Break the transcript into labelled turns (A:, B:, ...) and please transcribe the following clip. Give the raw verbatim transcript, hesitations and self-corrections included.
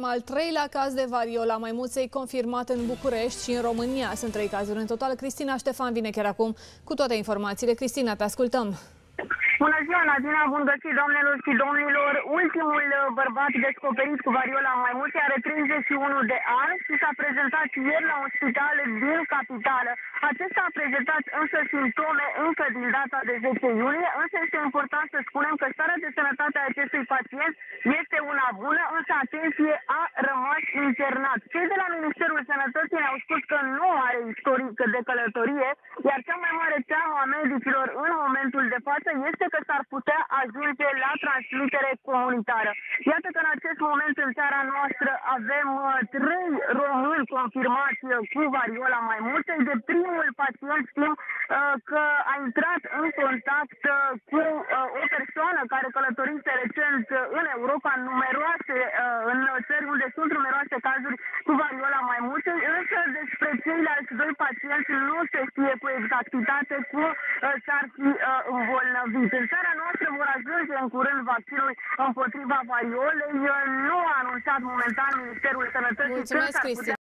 A: avem al treilea caz de variola maimuței confirmat în București și în România. Sunt trei cazuri în total. Cristina Ștefan vine chiar acum cu toate informațiile. Cristina, te ascultăm.
B: Bună ziua, Nadina, bun găsit, doamnelor și domnilor. Ultimul bărbat descoperit cu variola maimuței are treizeci și unu de ani și s-a prezentat ieri la un spital din capitală. Acesta a prezentat însă simptome încă din data de zece iulie, însă este important să spunem că starea de sănătate a acestui pacient este una bună, însă, atenție, a rămas internat. Cei de la Ministerul Sănătății ne-au spus că nu are istoric de călătorie, iar cea mai mare teamă a medicilor în momentul de față este că s-ar putea ajunge la transmitere comunitară. Iată că în acest moment în țara noastră avem uh, trei români confirmați uh, cu variola maimuței. De primul pacient știm uh, că a intrat în contact uh, cu uh, o persoană care călătorise recent uh, în Europa, numeroase, uh, în țări unde sunt numeroase cazuri cu variola maimuței, însă despre ceilalți doi pacienți nu se știe cu exactitate cum uh, s-ar fi uh, îmbolnăvit. În țara noastră vor ajunge în curând vaccinul împotriva variolei. Nu a anunțat momentan Ministerul Sănătății.
A: Mulțumesc, Cristina.